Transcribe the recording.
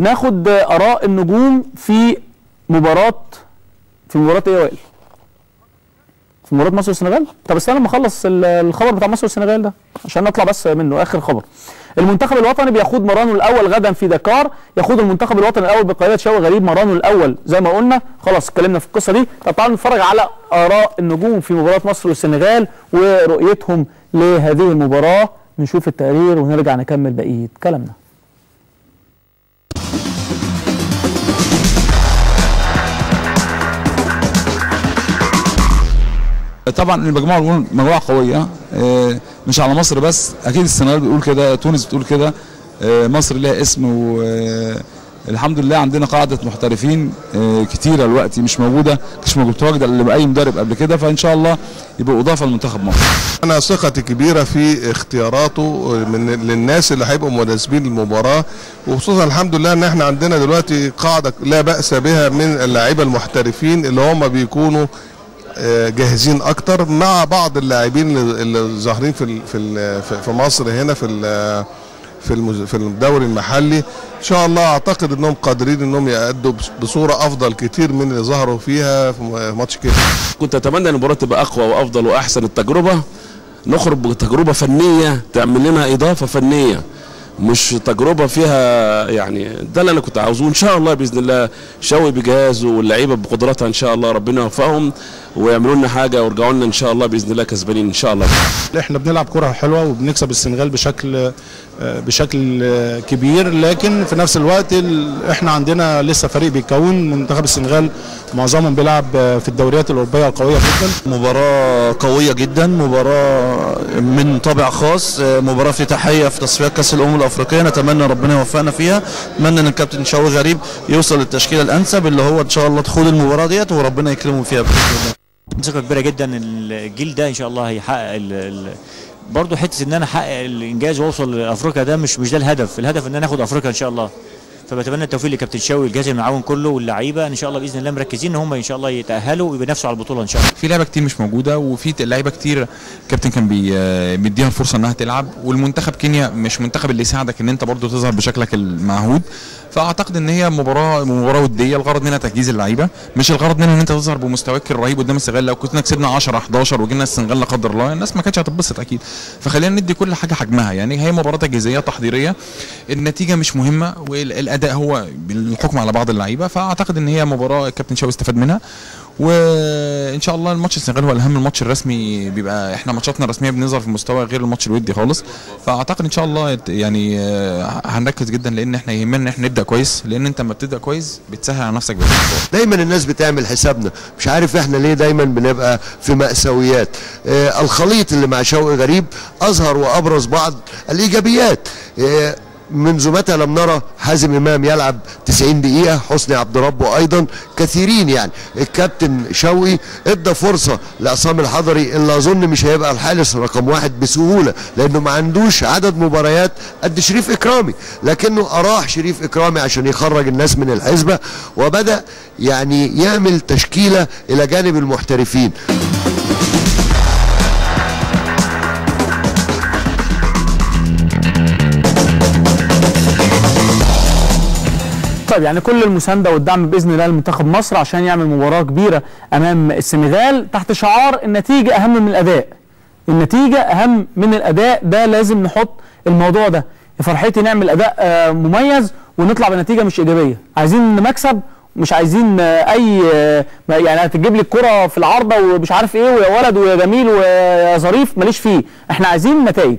ناخد اراء النجوم في مباراه ايه يا وائل؟ في مباراه مصر والسنغال؟ طب استنى لما اخلص الخبر بتاع مصر والسنغال ده عشان نطلع بس منه اخر خبر. المنتخب الوطني بيخوض مرانه الاول غدا في دكار. يخوض المنتخب الوطني الاول بقياده شوقي غريب مرانه الاول زي ما قلنا. خلاص اتكلمنا في القصه دي. طب تعالوا نتفرج على اراء النجوم في مباراه مصر والسنغال ورؤيتهم لهذه المباراه. نشوف التقرير ونرجع نكمل بقيه كلامنا. طبعا المجموعه الاولى مجموعه قويه، مش على مصر بس، اكيد السنغال بتقول كده، تونس بتقول كده، مصر لها اسم، والحمد لله عندنا قاعده محترفين كتيره دلوقتي مش متواجده الا باي مدرب قبل كده، فان شاء الله يبقوا اضافه لمنتخب مصر. انا ثقتي كبيره في اختياراته للناس اللي هيبقوا مناسبين للمباراه، وخصوصا الحمد لله ان احنا عندنا دلوقتي قاعده لا باس بها من اللاعيبه المحترفين اللي هم بيكونوا جاهزين اكتر، مع بعض اللاعبين اللي ظاهرين في مصر هنا في الدوري المحلي. ان شاء الله اعتقد انهم قادرين انهم يأدوا بصوره افضل كتير من اللي ظهروا فيها في ماتش كده. كنت اتمنى ان المباراه تبقى اقوى وافضل واحسن التجربه، نخرج بتجربه فنيه تعمل لنا اضافه فنيه، مش تجربه فيها يعني ده اللي انا كنت عاوزه. ان شاء الله باذن الله شوقي بجهازه واللعيبه بقدراتها ان شاء الله ربنا يوفقهم ويعملوا لنا حاجه ويرجعوا لنا ان شاء الله باذن الله كسبانين ان شاء الله. احنا بنلعب كره حلوه وبنكسب السنغال بشكل كبير، لكن في نفس الوقت احنا عندنا لسه فريق بيتكون. منتخب السنغال معظمهم بيلعب في الدوريات الاوروبيه القويه جدا. مباراه قويه جدا، مباراه من طابع خاص، مباراه افتتاحيه في تصفيات كاس الامم الافريقيه، نتمنى ربنا يوفقنا فيها. اتمنى ان الكابتن شوقي غريب يوصل للتشكيله الانسب اللي هو ان شاء الله تخوض المباراه ديت وربنا يكرمه فيها باذن الله. ثقة كبيرة جدا الجيل ده ان شاء الله هيحقق برضه حته ان انا احقق الانجاز واوصل لافريقيا، ده مش ده الهدف ان انا اخد افريقيا ان شاء الله. فبتمنى التوفيق لكابتن شوقي والجهاز المعاون كله واللعيبه، ان شاء الله باذن الله مركزين ان هم ان شاء الله يتاهلوا وينافسوا على البطوله ان شاء الله. في لعيبه كتير مش موجوده، وفي لعيبه كتير الكابتن كان بيديها الفرصه انها تلعب، والمنتخب كينيا مش منتخب اللي يساعدك ان انت برضو تظهر بشكلك المعهود. فاعتقد ان هي مباراه وديه، الغرض منها تجهيز اللعيبه، مش الغرض منها ان انت تظهر بمستواك الرهيب قدام السنغال. لو كنا كسبنا 10 11 وجينا السنغال لا قدر الله الناس ما كانتش هتتبسط اكيد. فخلينا ندي كل حاجه حجمها، يعني هي مباراه تجهيزيه تحضيريه، النتيجه مش مهمه والاداء هو بالحكم على بعض اللعيبه. فاعتقد ان هي مباراه الكابتن شوقي استفاد منها، وان شاء الله الماتش السنغال هو الاهم. الماتش الرسمي بيبقى احنا ماتشاتنا الرسميه بنظهر في مستوى غير الماتش الودي خالص. فاعتقد ان شاء الله يعني هنركز جدا، لان احنا يهمنا ان احنا نبدا كويس، لان انت لما بتبدا كويس بتسهل على نفسك بالموضوع. دايما الناس بتعمل حسابنا، مش عارف احنا ليه دايما بنبقى في مأساويات. الخليط اللي مع شوقي غريب اظهر وابرز بعض الايجابيات. منذ متى لم نرى حازم امام يلعب 90 دقيقه، حسني عبد ربه ايضا، كثيرين يعني. الكابتن شوقي ادى فرصه لعصام الحضري اللي اظن مش هيبقى الحارس رقم 1 بسهوله، لانه ما عندوش عدد مباريات قد شريف اكرامي، لكنه اراح شريف اكرامي عشان يخرج الناس من الحسبه، وبدا يعني يعمل تشكيله الى جانب المحترفين. طيب يعني كل المسانده والدعم باذن الله لمنتخب مصر عشان يعمل مباراه كبيره امام السنغال تحت شعار النتيجه اهم من الاداء. النتيجه اهم من الاداء، ده لازم نحط الموضوع ده. يا فرحتي نعمل اداء مميز ونطلع بنتيجه مش ايجابيه. عايزين مكسب، مش عايزين اي يعني هتجيب لي الكره في العارضه ومش عارف ايه ويا ولد ويا جميل ويا ظريف، ماليش فيه. احنا عايزين نتائج.